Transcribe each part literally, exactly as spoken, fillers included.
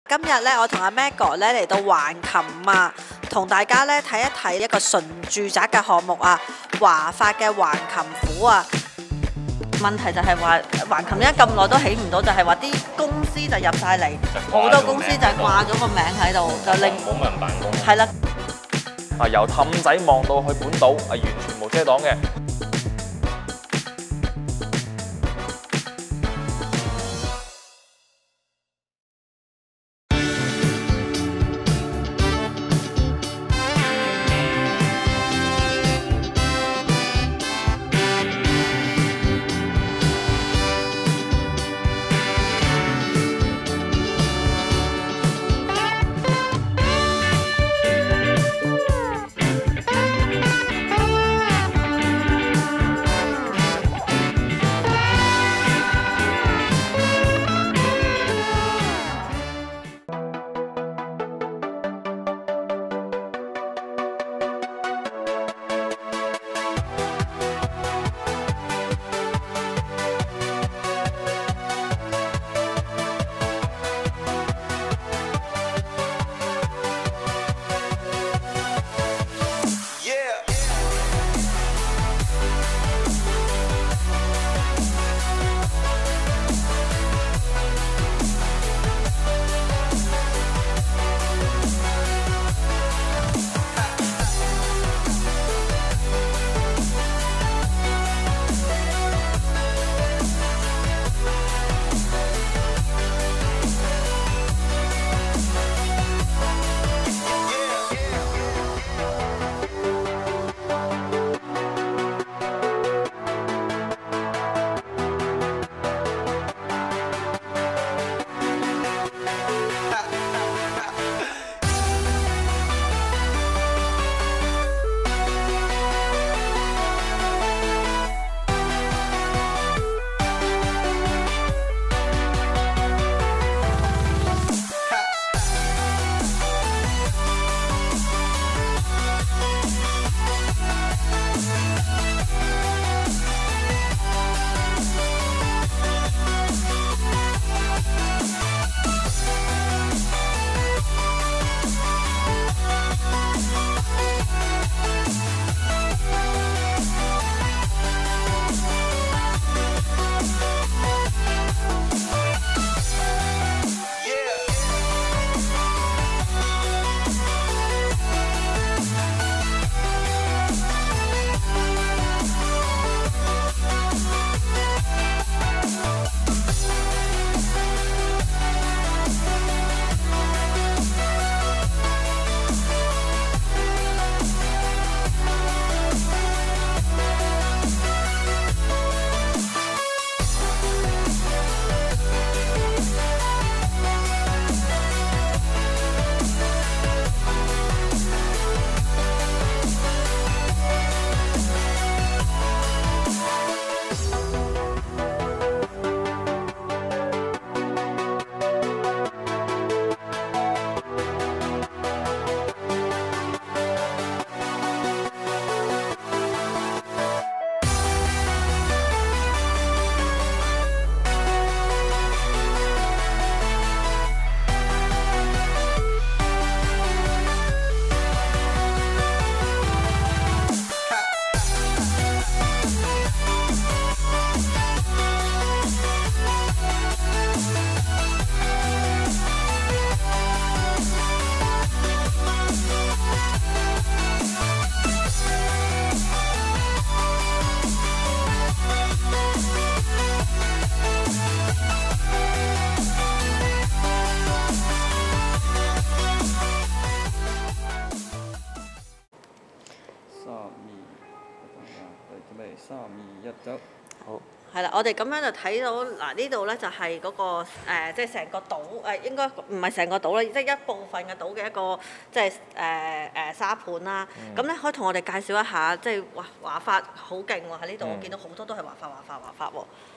今日咧，我同阿 Mag 咧嚟到橫琴啊，同大家咧睇一睇一個純住宅嘅項目啊，華發嘅橫琴府啊。問題就係話橫琴點解咁耐都起唔到，就係話啲公司就入晒嚟，好多公司就掛咗個名喺度，就令冇人辦公。 係啦。 啊，由氹仔望到去本島，係完全冇遮擋嘅。 三二一走。 好。 係啦，我哋咁樣就睇到嗱，呢度咧就係嗰、個、呃、即係成個島誒、呃，應該唔係成個島啦，即係一部分嘅島嘅一個即係誒誒沙盤啦。咁咧、嗯、可以同我哋介紹一下，即係華華發好勁喎喺呢度，我見到好多都係華發華發華發喎。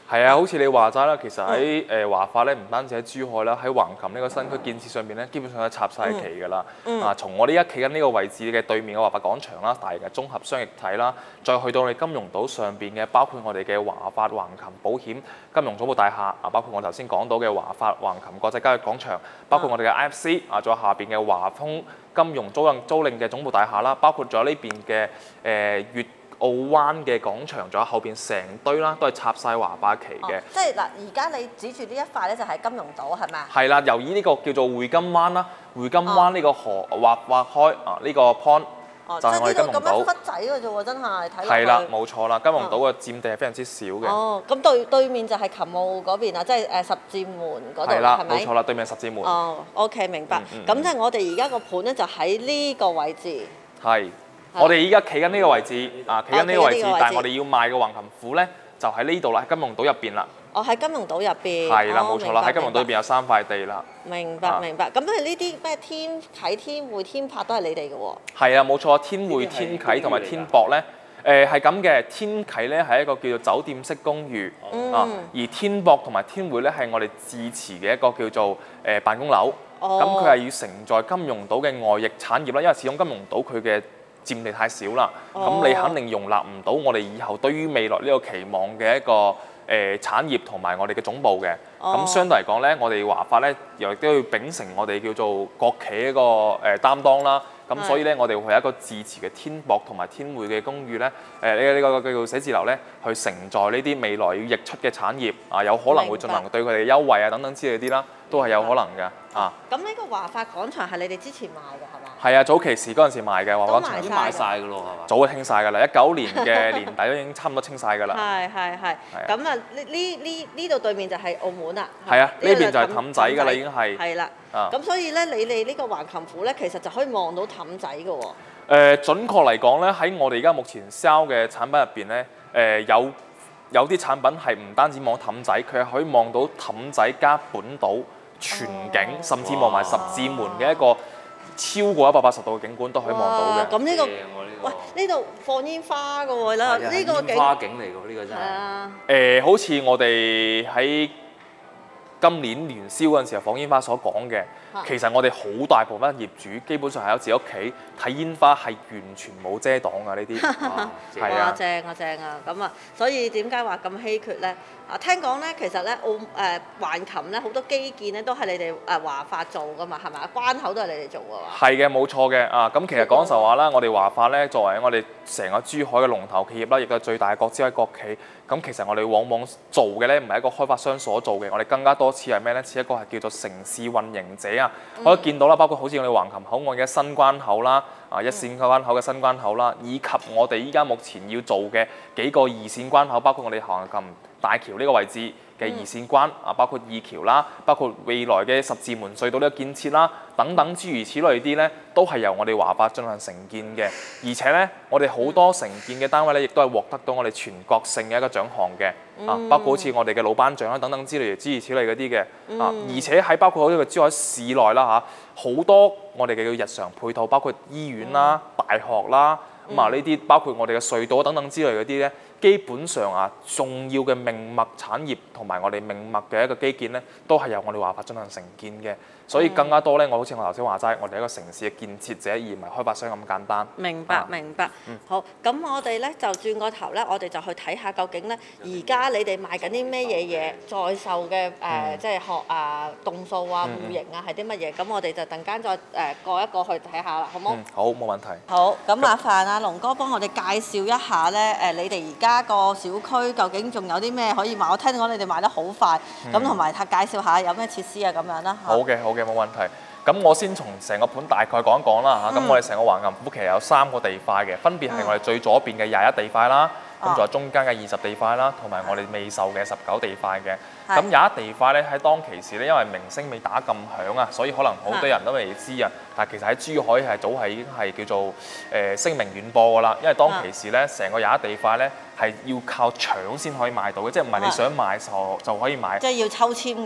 係啊，好似你話齋啦，其實喺誒華發咧，唔單止喺珠海啦，喺橫琴呢個新區建設上邊咧，基本上都插晒旗㗎啦。 嗯啊，從我哋而家企緊呢個位置嘅對面嘅華發廣場啦，大型嘅綜合商業體啦，再去到我哋金融島上邊嘅，包括我哋嘅華發橫琴保險金融總部大廈啊，包括我頭先講到嘅華發橫琴國際交易廣場，包括我哋嘅 I F C 啊，仲有下邊嘅華豐金融租賃租賃嘅總部大廈啦，包括咗呢邊嘅誒粵澳灣嘅廣場，仲有後邊成堆啦，都係插晒華發旗嘅、 哦。即係嗱，而家你指住呢一塊咧，就係金融島係咪啊？ 係啦，由於呢個叫做匯金灣啦，匯金灣呢個河劃劃開啊，呢、這個 pond、 哦、 就係我哋金融島。 即係呢個咁樣忽仔嘅啫喎，真係睇落去。 係啦，冇錯啦，金融島嘅佔地係非常之少嘅。 哦，咁對對面就係琴澳嗰邊啊，即係誒十字門嗰度， 係啦， 係咪？ 冇錯啦，對面十字門。 哦，OK，明白。咁、 嗯嗯、 即係我哋而家個盤咧，就喺呢個位置。 係。我哋依家企緊呢個位置，啊，企緊呢個位置， 哦、 但係我哋要賣嘅橫琴府咧，就喺呢度啦，喺金融島入邊啦。 哦，喺金融島入邊。 係啦，冇、 哦、 錯啦，喺金融島入邊有三塊地啦。 明白，明白。咁都係呢啲咩天啟、天匯、天柏都係你哋嘅喎。 係啊，冇錯，天匯、天啟同埋天博咧，誒係咁嘅。天啟咧係一個叫做酒店式公寓， 嗯、 啊，而天博同埋天匯咧係我哋自持嘅一個叫做誒、呃、辦公樓。咁佢係要承載金融島嘅外溢產業啦，因為始終金融島佢嘅佔地太少啦，咁、哦、你肯定容納唔到我哋以後對於未來呢個期望嘅一個誒、呃、產業同埋我哋嘅總部嘅。咁、哦、相對嚟講咧，我哋華發咧又都要秉承我哋叫做國企一個誒、呃、擔當啦。咁所以咧，我哋會有一個自持嘅天博同埋天匯嘅公寓咧，誒呢呢個叫做寫字樓咧，去承載呢啲未來要溢出嘅產業啊，有可能會進行對佢哋嘅優惠啊等等之類啲啦，都係有可能嘅啊。 咁呢個華發廣場係你哋之前賣嘅係嘛？ 係啊，早期時嗰陣時賣嘅華發廣場已經賣晒㗎咯，係嘛？ 早就清晒㗎啦，一九年嘅年底都已經差唔多清晒㗎啦。 係係係。咁啊，呢呢呢呢度對面就係澳門啦。 係啊，呢邊就係氹仔㗎啦，已經係。 係啦。咁所以咧，你哋呢個橫琴府咧，其實就可以望到氹仔㗎喎。誒、 呃，準確嚟講咧，喺我哋而家目前 sell 嘅產品入邊咧，誒、呃、有有啲產品係唔單止望氹仔，佢係可以望到氹仔加本島全景，哦、甚至望埋十字門嘅一個超過一百八十度嘅景觀都可以望到嘅。 咁呢、呢個，喂，呢度放煙花㗎喎啦，呢個煙花景嚟㗎，呢個真係。誒、 呃，好似我哋喺今年年宵嗰陣時候放煙花所講嘅，其實我哋好大部分業主基本上係喺自己屋企睇煙花，係完全冇遮擋㗎呢啲。係啊， 正啊正啊，咁啊，所以點解話咁稀缺咧？啊，聽講咧，其實咧澳誒橫琴咧好多基建咧都係你哋誒華發做㗎嘛，係咪啊？關口都係你哋做㗎嘛？ 係嘅，冇錯嘅啊。咁其實講實話啦，我哋華發咧作為我哋成個珠海嘅龍頭企業啦，亦都係最大嘅國資委國企。咁其實我哋往往做嘅咧唔係一個開發商所做嘅，我哋更加多似係咩咧？似一個係叫做城市運營者啊。嗯、我都見到啦，包括好似我哋橫琴口岸嘅新關口啦，啊一線關口嘅新關口啦，以及我哋依家目前要做嘅幾個二線關口，包括我哋橫琴大橋呢個位置嘅二線關啊，包括二橋啦，包括未來嘅十字門隧道呢個建設啦，等等諸如此類啲咧，都係由我哋華發進行承建嘅。而且咧，我哋好多承建嘅單位咧，亦都係獲得到我哋全國性嘅一個獎項嘅啊，包括好似我哋嘅老班長啦，等等之類諸如此類嗰啲嘅啊。而且喺包括好似個珠海市內啦嚇，好多我哋嘅日常配套，包括醫院啦、大學啦，咁啊呢啲包括我哋嘅隧道等等之類嗰啲咧。基本上啊，重要嘅命脈產業同埋我哋命脈嘅一個基建咧，都係由我哋華發進行承建嘅。所以更加多咧，我好似我頭先話齋，我哋係一個城市嘅建設者，而唔係開發商咁簡單。 明白，啊、明白。嗯、好，咁我哋咧就轉個頭咧，我哋就去睇下究竟咧，而家你哋賣緊啲咩嘢嘢，在售嘅誒，呃嗯、即係學啊、棟數啊、戶型啊，係啲乜嘢？咁我哋就陣間再誒、呃、過一個去睇下啦，好唔好？ 嗯，好，冇問題。 好，咁麻煩阿龍哥幫我哋介紹一下咧，誒，你哋而家個小區究竟仲有啲咩可以賣？我聽講你哋賣得好快，咁同埋介紹下有咩設施啊咁樣啦。 好嘅，好嘅，冇問題。咁我先從成個盤大概講一講啦嚇。咁、嗯、我哋成個橫琴府其實有三個地塊嘅，分別係我哋最左邊嘅廿一地塊啦，咁仲、嗯、有中間嘅二十地塊啦，同埋我哋未售嘅十九地塊嘅。咁廿一地塊咧喺當其時咧，因為名聲未打咁響啊，所以可能好多人都未知啊。但係其實喺珠海係早係已經係叫做誒、呃、聲名遠播㗎啦。因為當其時咧，成個廿一地塊咧係要靠搶先可以買到嘅，即係唔係你想買就就可以買。即係要抽籤嘅。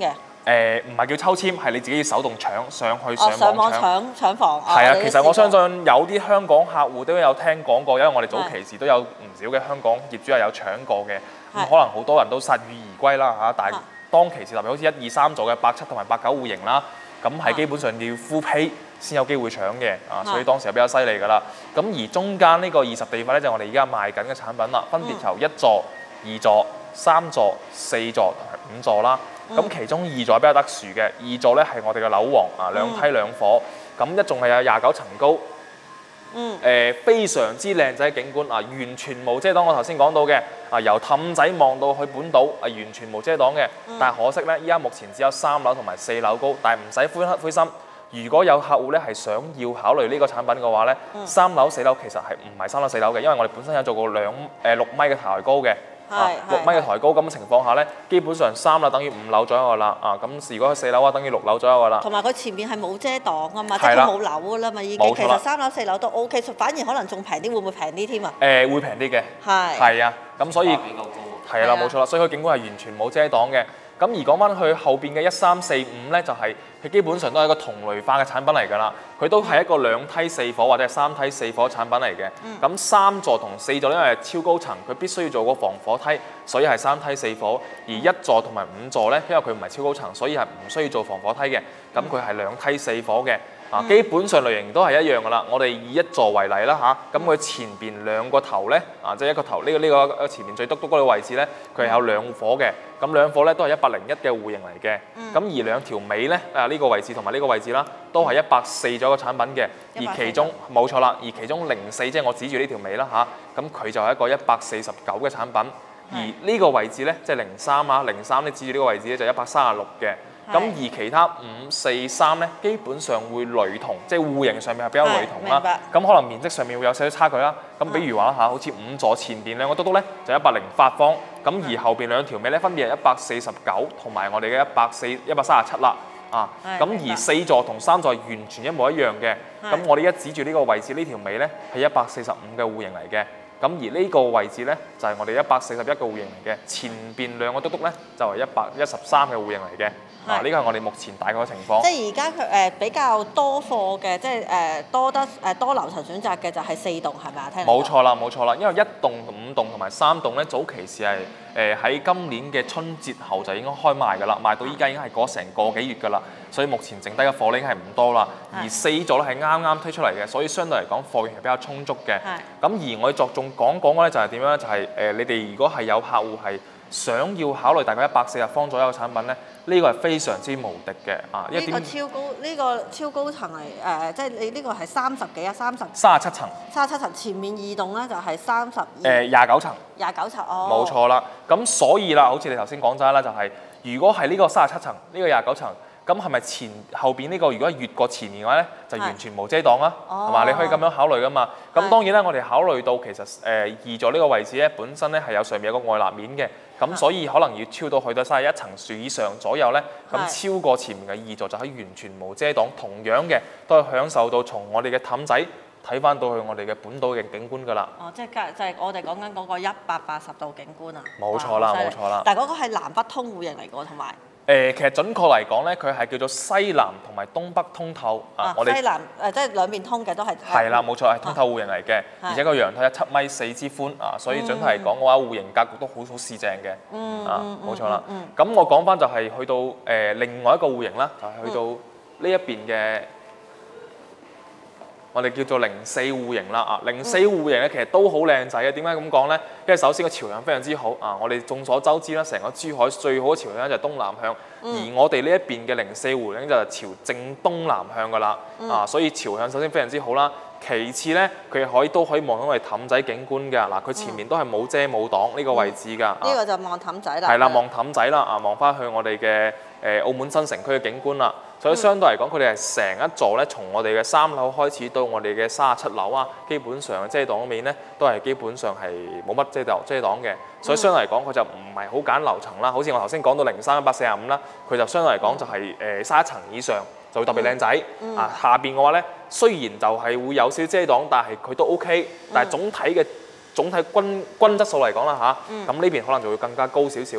誒唔係叫抽籤，係你自己要手動搶上去哦，上網上網搶。 搶搶房。 係啊， 哦其實我相信有啲香港客戶都有聽講過，因為我哋早期時都有唔少嘅香港業主係有搶過嘅，咁可能好多人都鎩羽而歸啦嚇。但係當其時特別好似一二三座嘅八七同埋八九戶型啦，咁係基本上要 full pay 先有機會搶嘅啊，所以當時係比較犀利㗎啦。咁而中間呢個二十地塊咧，就係我哋而家賣緊嘅產品啦，分別由一座、二座、三座、四座同埋五座啦。咁其中二座係比較特殊嘅，二座咧係我哋嘅樓王啊，兩梯兩伙，咁一棟係有廿九層高， 嗯， 誒非常之靚仔景觀啊，完全冇遮擋。我頭先講到嘅啊，由氹仔望到去本島啊，完全冇遮擋嘅。但係可惜咧，依家目前只有三樓同埋四樓高，但係唔使灰灰心。如果有客戶咧係想要考慮呢個產品嘅話咧，三樓四樓其實係唔係三樓四樓嘅，因為我哋本身有做過兩誒六米嘅抬高嘅。啊，六米嘅抬高咁嘅情況下咧，基本上三樓等於五樓左右㗎啦。啊，咁如果佢四樓嘅話，等於六樓左右㗎啦。 同埋佢前面係冇遮擋啊嘛，即係佢冇樓㗎啦嘛已經。其實三樓四樓都 O K，反而可能仲平啲，會唔會平啲添啊？ 誒，會平啲嘅。 係。 係啊，咁所以比較高係啦，冇錯啦，所以佢景觀係完全冇遮擋嘅。咁而講翻去後邊嘅一三四五咧，就係、是、佢基本上都係一個同類化嘅產品嚟㗎啦。佢都係一個兩梯四伙或者係三梯四伙產品嚟嘅。咁、嗯、三座同四座因為係超高層，佢必須要做個防火梯，所以係三梯四伙。而一座同埋五座咧，因為佢唔係超高層，所以係唔需要做防火梯嘅。咁佢係兩梯四伙嘅。啊，基本上類型都係一樣㗎啦。我哋以一座為例啦嚇，咁、啊、佢前邊兩個頭咧，啊，即係一個頭呢、這個呢、這個前面最篤篤嗰個位置咧，佢係有兩伙嘅。咁兩伙咧都係一百零一嘅戶型嚟嘅。咁、嗯、而兩條尾咧，啊呢、這個位置同埋呢個位置啦，都係一百四咗個產品嘅。而其中冇錯啦，而其中零四即係我指住呢條尾啦嚇，咁、啊、佢就係一個一百四十九嘅產品。而呢個位置咧，即係零三啊，零三咧指住呢個位置咧就一百三十六嘅。咁而其他五四三咧，基本上會雷同，即係戶型上面係比較雷同啦。咁可能面積上面會有少少差距啦。咁比如話啦嚇，好似五座前邊兩個篤篤咧就一百零八方，咁而後邊兩條尾咧分別係一百四十九同埋我哋嘅一百四一百三十七啦。啊，咁而四座同三座係完全一模一樣嘅。咁我哋一指住呢個位置呢條尾咧係一百四十五嘅戶型嚟嘅。咁而呢個位置咧就係、是、我哋一百四十一個戶型嚟嘅，前邊兩個篤篤咧就係一百一十三嘅戶型嚟嘅。啊，呢個係我哋目前大概嘅情況。 即係而家佢誒比較多貨嘅，即係誒多得誒多樓層選擇嘅就係四棟係咪啊？聽冇錯啦，冇錯啦，因為一棟、五棟同埋三棟咧，早期是係誒喺今年嘅春節後就已經開賣㗎啦，賣到依家已經係過成個幾月㗎啦，所以目前剩低嘅貨咧已經係唔多啦。而四座咧係啱啱推出嚟嘅，所以相對嚟講貨源係比較充足嘅。咁而我哋着重講講嘅咧就係點樣咧？就係、是、誒、呃、你哋如果係有客戶係想要考慮大概一百四十方左右嘅產品咧，呢、這個係非常之無敵嘅啊！ 呢個超高，呢、這個超高層係誒、呃，即係你呢個係三十幾啊，三十三十七層， 三十七層前面二棟咧就係三十二， 誒廿九層， 廿九層哦， 冇錯啦。咁所以啦，好似你頭先講齋啦，就係、是、如果係呢個三十七層，呢、這個廿九層。咁係咪前後邊呢個如果越過前面嘅話咧，就完全無遮擋啊？係嘛、哦？你可以咁樣考慮噶嘛。咁當然咧，我哋考慮到其實誒、呃、二座呢個位置咧，本身咧係有上面有個外立面嘅，咁所以可能要超到去到三十一層樹以上左右咧，咁超過前面嘅二座就可以完全無遮擋，同樣嘅都係享受到從我哋嘅氹仔睇翻到去我哋嘅本島嘅景觀㗎啦。 哦，即係就係我哋講緊嗰個一百八十度景觀啊！ 冇錯啦，冇錯啦。 但係嗰個係南北通戶型嚟㗎，同埋。 誒、呃，其實準確嚟講咧，佢係叫做西南同埋東北通透啊！我哋西南誒、呃，即係兩邊通嘅都係。 係啦，冇錯，係通透戶型嚟嘅，而且個陽台有七米四之寬啊，所以準確嚟講嘅話，戶型格局都好好四正嘅。嗯啊，冇錯啦。咁、嗯、我講翻就係去到誒、呃、另外一個戶型啦，就係、是、去到呢一邊嘅。我哋叫做零四戶型啦啊，零四戶型咧其實都好靚仔嘅。點解咁講咧？因為首先個朝向非常之好啊！我哋眾所周知啦，成個珠海最好嘅朝向就係東南向，嗯、而我哋呢一邊嘅零四戶型就係朝正東南向噶啦、嗯、啊，所以朝向首先非常之好啦。其次咧，佢可以都可以望到我哋氹仔景觀㗎嗱，佢前面都係冇遮冇擋呢個位置㗎。呢、 嗯啊呢個就望氹仔啦。 係啦，望氹仔啦啊，望翻去我哋嘅誒澳門新城區嘅景觀啦。所以相對嚟講，佢哋係成一座咧，從我哋嘅三樓開始到我哋嘅三十七樓啊，基本上嘅遮擋面咧都係基本上係冇乜遮擋遮擋嘅。所以相對嚟講，佢就唔係好揀樓層啦。好似我頭先講到零三一百四十五啦，佢就相對嚟講就係誒三一層以上就會特別靚仔、嗯嗯、啊。下邊嘅話咧，雖然就係會有少少遮擋，但係佢都 OK。但係總體嘅總體均均質素嚟講啦嚇，咁呢邊可能就會更加高少少咯。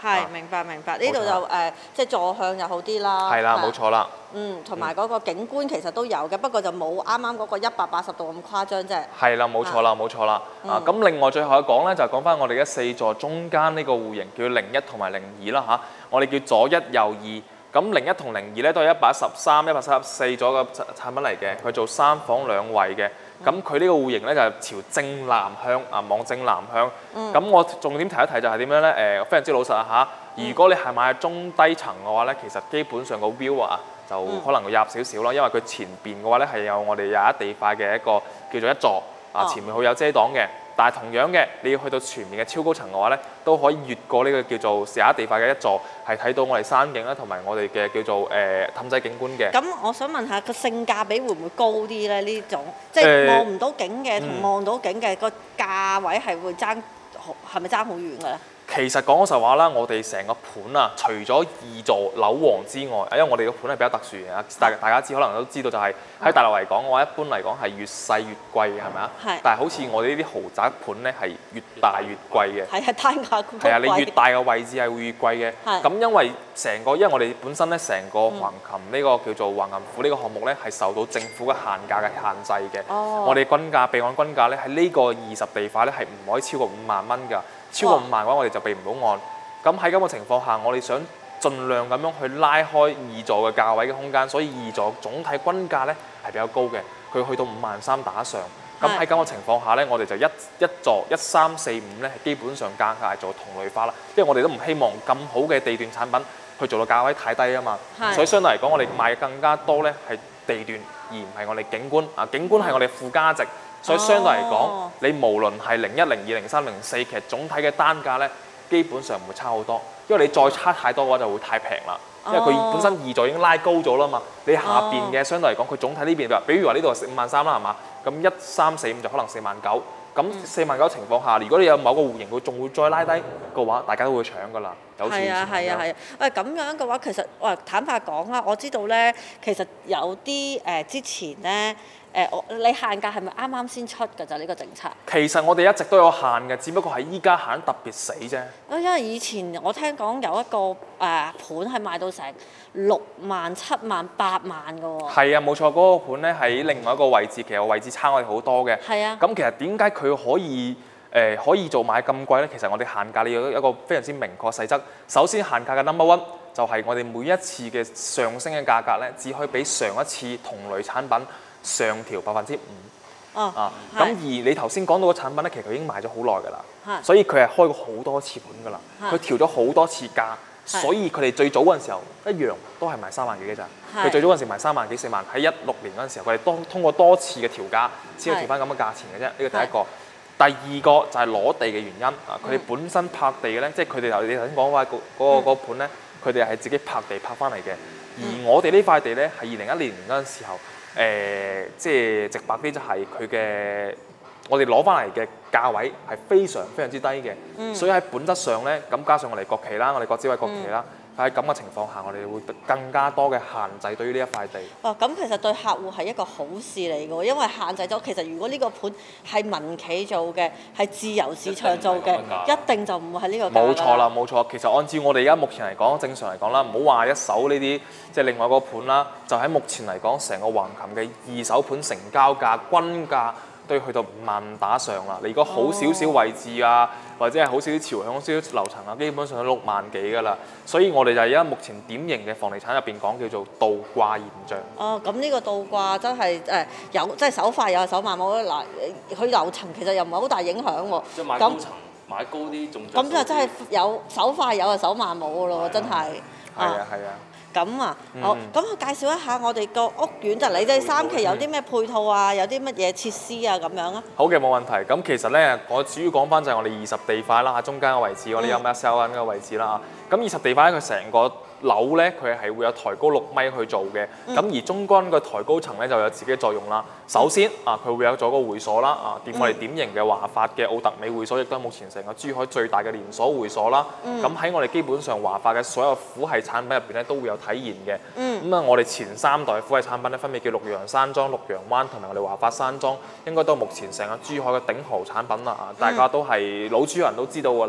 係明白明白，呢度就誒即係坐向又好啲啦。 係啦，冇錯啦。 嗯，同埋嗰個景觀其實都有嘅，不過就冇啱啱嗰個一百八十度咁誇張啫。 係啦，冇錯啦，冇錯啦。啊，咁另外最後一講咧，就係講翻我哋嘅四座中間呢個戶型叫零一同埋零二啦嚇。我哋叫左一右二。咁零一同零二咧都係一百一十三、一百三十四咗嘅產品嚟嘅，佢做三房兩衛嘅。咁佢呢個戶型咧就係朝正南向啊，望正南向。咁、嗯、我重點提一提就係點樣咧？誒、呃，非常之老實啊嚇。如果你係買中低層嘅話咧，其實基本上個 view 啊就可能會入少少啦，因為佢前邊嘅話咧係有我哋廿一地塊嘅一個叫做一座啊，前面會有遮擋嘅。但係同樣嘅，你要去到全面嘅超高層嘅話咧，都可以越過呢個叫做廿一地塊嘅一座，係睇到我哋山景啦，同埋我哋嘅叫做誒氹仔景觀嘅。 咁我想問下個性價比會唔會高啲咧？呢種即係望唔到景嘅同望到景嘅個價位係會爭，係咪爭好遠嘅咧？ 其實講實話啦，我哋成個盤啊，除咗二座樓王之外，因為我哋個盤係比較特殊嘅，大大家知可能都知道就係喺大陸嚟講嘅話，一般嚟講係越細越貴嘅，係咪啊？係。但係好似我哋呢啲豪宅盤咧，係越大越貴嘅。係啊，單價高。係啊，你越大嘅位置係會越貴嘅。係。咁因為成個，因為我哋本身咧成個橫琴呢個叫做橫琴府呢個項目咧，係受到政府嘅限價嘅限制嘅。哦。我哋均價備案均價咧喺呢個二十地塊咧係唔可以超過五萬蚊㗎。超過五萬嘅話，我哋就備唔到案。咁喺咁嘅情況下，我哋想盡量咁樣去拉開二座嘅價位嘅空間，所以二座總體均價咧係比較高嘅，佢去到五萬三打上。咁喺咁嘅情況下咧，我哋就一一座一三四五咧，基本上價格係做同類化啦。因為我哋都唔希望咁好嘅地段產品去做到價位太低啊嘛。所以相對嚟講，我哋賣嘅更加多咧係地段，而唔係我哋景觀。啊，景觀係我哋附加值。所以相對嚟講，哦、你無論係零一、零二、零三、零四，其實總體嘅單價咧，基本上唔會差好多。因為你再差太多嘅話，就會太平啦。因為佢本身二座已經拉高咗啦嘛。你下邊嘅相對嚟講，佢總體呢邊話，比如話呢度係五萬三啦，係嘛？咁一三四五就可能四萬九。咁四萬九情況下，如果你有某個戶型，佢仲會再拉低嘅話，大家都會搶㗎啦。有錢係啊係啊係啊！喂，咁樣嘅話，其實喂坦白講啦，我知道咧，其實有啲誒、呃、之前咧誒，我、呃、你限價係咪啱啱先出㗎咋呢個政策？ 其實我哋一直都有限嘅，只不過係依家限得特別死啫。 因為以前我聽講有一個誒、呃、盤係賣到成六萬、七萬、八萬㗎喎。係啊，冇錯，嗰、那個盤咧喺另外一個位置，其實位置差我哋好多嘅。係啊。咁其實點解佢可以？誒、呃、可以做買咁貴咧，其實我哋限價你有一個非常之明確細則。首先限價嘅 number one 就係我哋每一次嘅上升嘅價格咧，只可以比上一次同類產品上調百分之五。哦。啊，咁而你頭先講到嘅產品咧，其實佢已經賣咗好耐㗎啦。所以佢係開過好多次盤㗎啦。佢調咗好多次價，所以佢哋最早嗰陣時候一樣都係賣三萬幾嘅咋。佢最早嗰陣時賣三萬幾四萬，喺一六年嗰陣時候，佢哋當通過多次嘅調價先去調翻咁嘅價錢嘅啫。呢個第一個。第二個就係攞地嘅原因啊！佢哋本身拍地嘅咧，即係佢哋頭你頭先講話嗰嗰個嗰盤咧，佢哋係自己拍地拍翻嚟嘅。而我哋呢塊地咧係二零一零年嗰陣時候，誒、呃、即係直白啲就係佢嘅，我哋攞翻嚟嘅價位係非常非常之低嘅。嗯、所以喺本質上咧，咁加上我哋國企啦，我哋國資委國企啦。嗯喺咁嘅情況下，我哋會更加多嘅限制對於呢一塊地。 哦，咁其實對客戶係一個好事嚟嘅喎，因為限制咗。其實如果呢個盤係民企做嘅，係自由市場做嘅，一定就唔會係呢個價。 冇錯啦，冇錯。其實按照我哋而家目前嚟講，正常嚟講啦，唔好話一手呢啲，即係另外一個盤啦，就喺目前嚟講，成個橫琴嘅二手盤成交價均價都要去到五萬打上啦。你如果好少少位置啊，或者係好少少朝向、少少樓層啊，基本上都六萬幾㗎啦。所以我哋就係而家目前典型嘅房地產入邊講叫做倒掛現象。 哦，咁呢個倒掛真係誒有，即係手快有手慢冇嗱，佢樓層其實又唔係好大影響喎。 即係買高層，買高啲仲。 咁就真係有手快有啊，手慢冇㗎咯，真係。 係啊，係啊。 咁啊，好，咁我介紹一下我哋個屋苑就你哋三期有啲咩配套啊，有啲乜嘢設施啊咁樣啊？ 好嘅，冇問題。咁其實咧，我主要講翻就係我哋二十地塊啦，中間嘅位置，我哋有 M S L N 嘅位置啦。咁二十地塊佢成個樓咧，佢係會有抬高六米去做嘅。咁、嗯、而中間個抬高層咧就有自己嘅作用啦。首先啊，佢會有咗個會所啦，啊，點我哋典型嘅華發嘅奧特美會所，亦都係目前成個珠海最大嘅連鎖會所啦。咁喺、嗯、我哋基本上華發嘅所有府系產品入邊咧，都會有體現嘅。咁啊、嗯，我哋前三代府系產品咧，分別叫綠楊山莊、綠楊灣同埋我哋華發山莊，應該都係目前成個珠海嘅頂豪產品啦。啊，大家都係老珠人都知道㗎啦。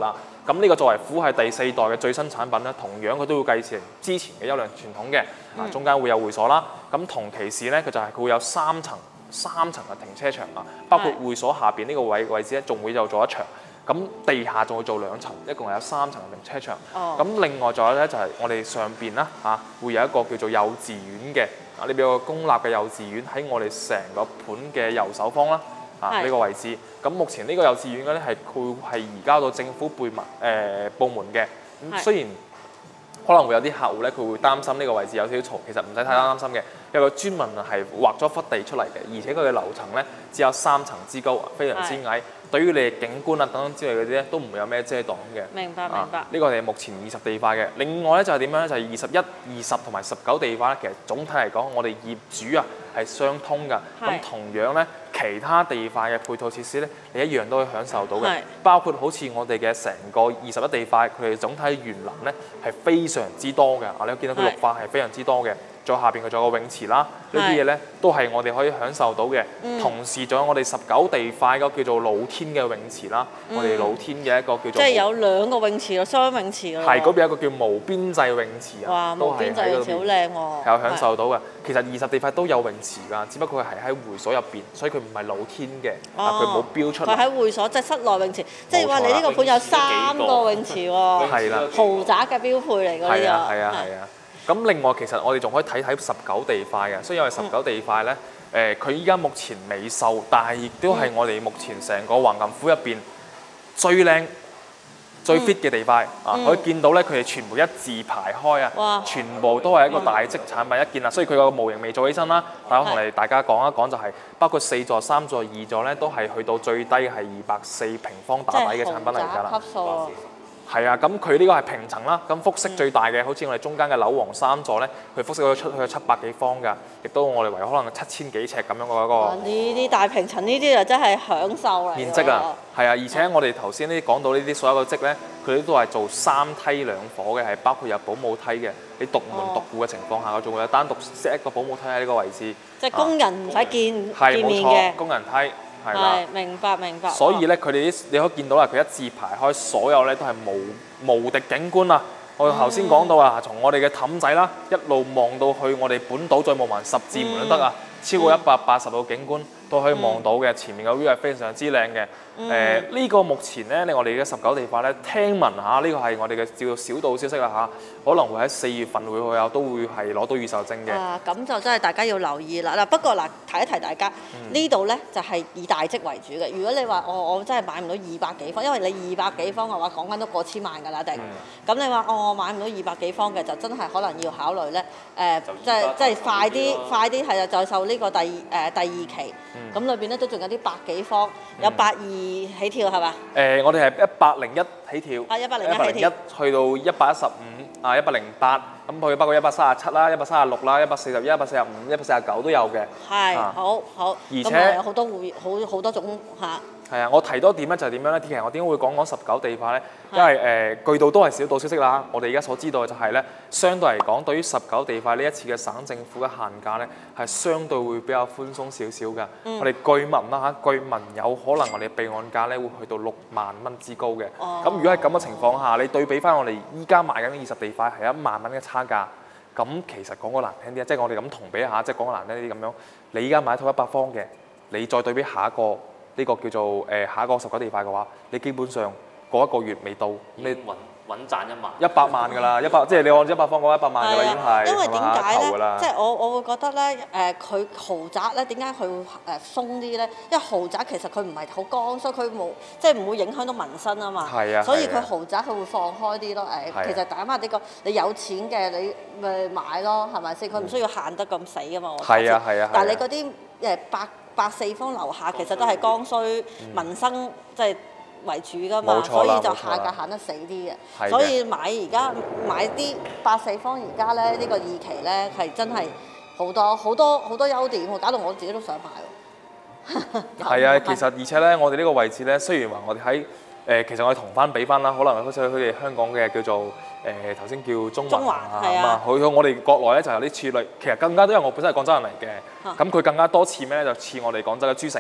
咁呢個作為虎係第四代嘅最新產品咧，同樣佢都會繼承之前嘅優良傳統嘅，啊中間會有會所啦。咁同其時咧，佢就係佢會有三層三層嘅停車場啊，包括會所下邊呢個位位置咧，仲會有做一場。咁地下仲會做兩層，一共係有三層嘅停車場。咁、oh. 另外仲有咧就係我哋上邊啦嚇，會有一個叫做幼稚園嘅啊，呢邊有個公立嘅幼稚園喺我哋成個盤嘅右手方啦啊呢、呢個位置。咁目前呢個幼稚園咧係佢係移交到政府部門誒部門嘅。咁雖然可能會有啲客戶咧，佢會擔心呢個位置有少少嘈，其實唔使太擔心嘅。有個專門係劃咗忽地出嚟嘅，而且佢嘅樓層咧只有三層之高，非常之矮。對於你嘅景觀啊等等之類嗰啲咧，都唔會有咩遮擋嘅。 明白明白。呢、 啊呢個係目前二十地塊嘅。另外咧就係點樣咧？就係二十一、二十同埋十九地塊咧。其實總體嚟講，我哋業主啊係相通㗎。咁同樣咧，其他地塊嘅配套設施咧，你一樣都可以享受到嘅。包括好似我哋嘅成個二十一地塊，佢哋總體園林咧係非常之多嘅。啊，你見到佢綠化係非常之多嘅。再下邊佢仲有個泳池啦，呢啲嘢咧都係我哋可以享受到嘅。嗯、同時仲有我哋十九地塊嗰個叫做露天嘅泳池啦，嗯、我哋露天嘅一個叫做即係有兩個泳池咯，雙泳池咯。 係嗰邊有一個叫無邊際泳池啊， 哇！無邊際泳池好靚喎， 有享受到嘅。其實二十地塊都有泳池㗎，只不過係喺會所入邊，所以佢唔係露天嘅，啊佢冇標出嚟。 佢喺會所即係室內泳池，即係話你呢個盤有三個泳池喎， 係啦， 豪宅嘅標配嚟㗎呢個。 係啊係啊係啊！咁另外其實我哋仲可以睇睇十九地塊嘅，所以因為十九地塊咧，誒佢依家目前未售，但係亦都係我哋目前成個橫琴府入邊最靚、最 fit 嘅地塊、嗯、啊！可以見到咧，佢哋全部一字排開啊，全部都係一個大積產品一件啦。所以佢個模型未做起身啦，但係我同你大家講一講就係、是，包括四座、三座、二座咧，都係去到最低係二百四平方打底嘅產品嚟㗎啦。係啊，咁佢呢個係平層啦，咁複式最大嘅，好似我哋中間嘅樓王三座咧，佢複式可以出去七百幾方㗎，亦都我哋為可能七千幾尺咁樣嘅嗰個。 呢啲大平層呢啲就真係享受嚟。 面積啊，係啊，而且我哋頭先呢啲講到呢啲所有嘅積咧，佢哋都係做三梯兩伙嘅，係包括有保姆梯嘅。你獨門獨戶嘅情況下，我仲會有單獨 set 一個保姆梯喺呢個位置。 即係工人唔使見、 啊、 見面嘅。 工人梯。係啦， 明白明白。 所以咧，佢哋啲你可以見到啦，佢一字排開，所有咧都係無無敵景觀啊！我頭先講到啊，從我哋嘅氹仔啦，一路望到去我哋本島再望埋十字門都得啊，嗯、超過一百八十度景觀都可以望到嘅，前面嘅 view 係非常之靚嘅。誒、嗯，呢、呃呢個目前咧，你我哋嘅十九地塊咧，聽聞嚇呢、呢個係我哋嘅叫做小道消息啦嚇，可能會喺四月份會有都會係攞到預售證嘅。 啊，咁就真係大家要留意啦。嗱，不過嗱，提一提大家，嗯、呢度咧就係、是、以大積為主嘅。如果你話我我真係買唔到二百幾方，因為你二百幾方嘅話，講緊都過千萬㗎啦，定。咁、嗯、你話哦，我買唔到二百幾方嘅，就真係可能要考慮咧。誒、呃，即係即係快啲，快啲係啊！就售呢個第誒、呃、第二期，咁裏邊咧都仲有啲百幾方，有百二起跳係嘛？誒、 呃，我哋係一百零一起跳， 啊一百零一起跳， 去到一百一十五啊一百零八，咁佢包括一百三十七啦、一百三十六啦、一百四十一、一百四十五、一百四十九都有嘅。係， 好好。而且有好多會好好多種嚇。係啊，我提多點咧就係點樣咧？其實我點解會講講十九地塊咧？因為誒、呃、據道都係小道消息啦。我哋而家所知道嘅就係咧，相對嚟講，對於十九地塊呢一次嘅省政府嘅限價咧，係相對會比較寬鬆少少㗎。嗯、我哋據聞啦嚇，據聞有可能我哋備案價咧會去到六萬蚊之高嘅。咁、哦、如果喺咁嘅情況下，你對比翻我哋依家賣緊二十地塊係一萬蚊嘅差價，咁其實講個難聽啲，即係我哋咁同比下，即係講個難聽啲咁樣，你依家買一套一百方嘅，你再對比下一個。呢個叫做誒、呃、下一個十九地塊嘅話，你基本上嗰一個月未到，你穩穩賺一萬， 一百萬㗎啦，一百即係你按一百方講一百萬㗎啦，已經係因為點解咧？即係我我會覺得咧誒，佢、呃、豪宅咧點解佢會誒鬆啲咧？因為豪宅其實佢唔係好乾，所以佢冇即係唔會影響到民生啊嘛。係啊，所以佢豪宅佢會放開啲咯。誒、呃，其實大家話呢個你有錢嘅你咪買咯，係咪先？佢唔需要限得咁死㗎嘛。我係啊係啊。但係你嗰啲誒百百四方樓下其實都係剛需民生即係為主㗎嘛，所以就下價行得死啲嘅。所以買而家買啲百四方而家咧呢個二期咧係真係好多好多好多優點喎，搞到我自己都想買喎。 係啊，其實而且咧，我哋呢個位置咧，雖然話我哋喺誒，其實我哋同翻比翻啦，可能好似佢哋香港嘅叫做誒頭先叫中環啊嘛，佢我哋國內咧就有啲似類，其實更加多，因為我本身係廣州人嚟嘅，咁佢、啊、更加多似咩咧？就似我哋廣州嘅珠城，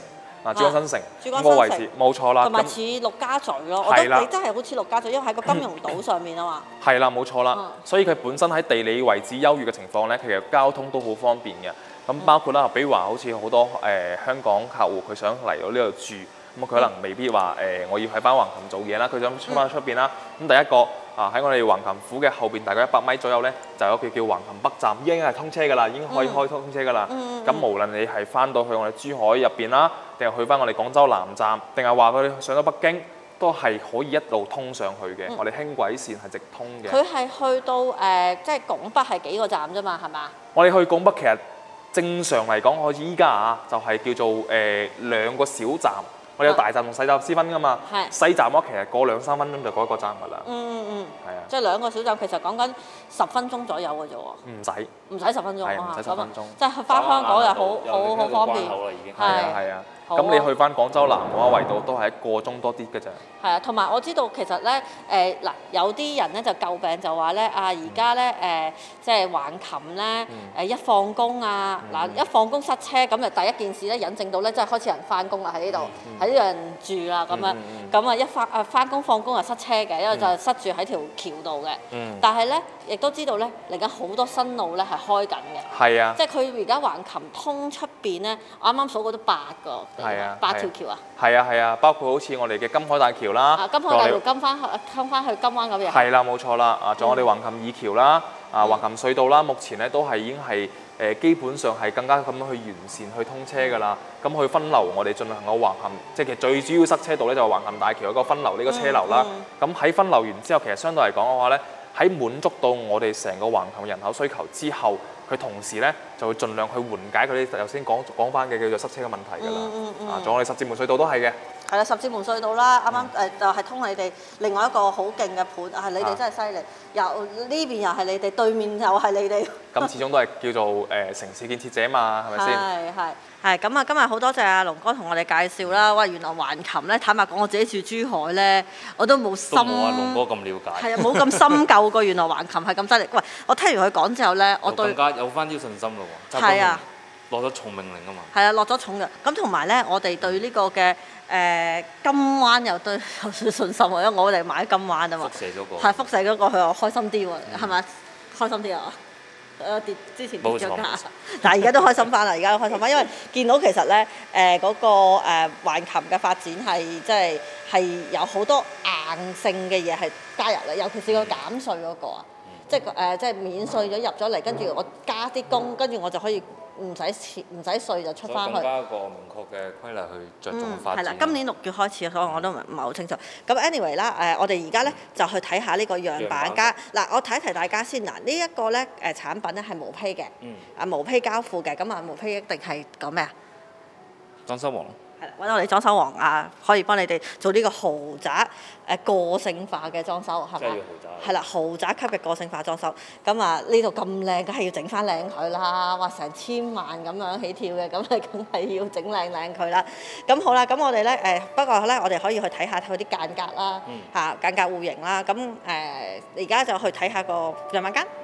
啊珠江新城珠江嗰個位新置冇錯啦。咁同埋似陸家嘴咯，我覺得你真係好似陸家嘴，因為喺個金融島上面啊嘛。 係啦，冇錯啦。 嗯所以佢本身喺地理位置優越嘅情況咧，其實交通都好方便嘅。咁包括啦，比如話好似好多誒、呃、香港客戶佢想嚟到呢度住，咁佢可能未必話誒、呃、我要喺翻橫琴做嘢啦，佢想出翻出邊啦。咁、第一個啊喺我哋橫琴府嘅後邊大概一百米左右咧，就有一個叫橫琴北站，已經係通車㗎啦，已經可以開通車㗎啦。咁、 嗯嗯、 無論你係翻到去我哋珠海入邊啦，定係去翻我哋廣州南站，定係話佢哋上咗北京，都係可以一路通上去嘅。嗯、我哋輕軌線係直通嘅。 佢係去到誒、呃，即係拱北係幾個站啫嘛，係嘛？ 我哋去拱北其實正常嚟講，好似依家啊，就係、是、叫做誒、呃、兩個小站。我哋有大站同細站之分㗎嘛。係。細站嘅話，其實過兩三分鐘就過一個站㗎啦。嗯嗯嗯。係啊。即係兩個小站，其實講緊十分鐘左右嘅啫喎。唔使。唔使十分鐘啊！ 唔使十分鐘。 即係翻香港又好好好方便。 係啊係啊。咁你去翻廣州南嘅話，圍到都係一個鐘多啲嘅啫。係啊，同埋我知道其實咧誒嗱，有啲人咧就詬病就話咧啊，而家咧誒即係橫琴咧誒一放工啊嗱，一放工塞車咁就第一件事咧引證到咧，即係開始有人翻工啦喺呢度，喺呢度人住啦咁樣，咁啊一翻啊翻工放工啊塞車嘅，因為就塞住喺條橋度嘅。但係咧亦都知道咧嚟緊好多新路咧係開緊嘅。 係啊。 即係佢而家橫琴通出邊咧，我啱啱數過都八個。係啊，八條橋啊！ 係啊係啊，包括好似我哋嘅金海大橋啦， 啊金海大橋跟翻去，跟翻去金灣嗰邊。 係啦，冇錯啦，啊仲有我哋橫琴二橋啦，啊橫琴隧道啦，目前咧都係已經係誒基本上係更加咁樣去完善去通車㗎啦。咁去分流我哋進行個橫琴，即係其實最主要塞車道咧就係橫琴大橋嗰個分流呢個車流啦。咁喺分流完之後，其實相對嚟講嘅話咧，喺滿足到我哋成個橫琴人口需求之後，佢同時咧就會盡量去緩解佢啲頭先講講翻嘅叫做塞車嘅問題㗎啦。嗯嗯、啊，仲有我哋十字門隧道都係嘅。係啦，十字門隧道啦，啱啱誒就係通你哋另外一個好勁嘅盤，係你哋真係犀利。又呢邊又係你哋，對面又係你哋。咁始終都係叫做誒、呃、城市建設者嘛，係咪先？ 係係係咁啊！今日好多謝阿龍哥同我哋介紹啦。喂，原來橫琴咧，坦白講，我自己住珠海咧，我都冇深。都冇阿龍哥咁了解。係啊，冇咁深究過原來橫琴係咁犀利。喂，我聽完佢講之後咧，我對更加有翻啲信心咯喎。 係啊。 落咗重命令啊嘛。 係啊，落咗重嘅。咁同埋咧，我哋對呢個嘅。誒、呃、金灣又對有少少信心喎，因為我哋買金灣啊嘛， 輻射咗個， 係輻射嗰個佢又開心啲喎，係咪、嗯？開心啲啊！誒跌之前跌咗價，但係而家都開心翻啦，而家都開心翻，因為見到其實咧誒嗰個誒橫琴嘅發展係即係係有好多硬性嘅嘢係加入啦，尤其是個減稅嗰個啊，嗯、即係誒、呃、即係免稅咗入咗嚟，跟住我加啲工，跟住我就可以。唔使錢唔使稅就出翻去， 更加一個明確嘅規例去着重發展。 係啦、嗯，今年六月開始，所以我都唔唔係好清楚。咁 anyway 啦，誒，我哋而家咧就去睇下呢個樣板間。嗱，我提一提大家先。嗱，呢一個咧誒產品咧係毛坯嘅，嗯、啊毛坯交付嘅。咁啊毛坯一定係講咩啊？ 裝修王。 係啦，揾我哋裝修王啊，可以幫你哋做呢個豪宅誒個性化嘅裝修，係咪？係啦，豪宅級嘅個性化裝修。咁啊呢度咁靚，梗係要整翻靚佢啦！哇，成千萬咁樣起跳嘅，咁你梗係要整靚靚佢啦。咁好啦，咁我哋咧誒，不過咧我哋可以去睇下佢啲間隔啦，嚇、嗯、間隔戶型啦。咁誒而家就去睇下個樣板間。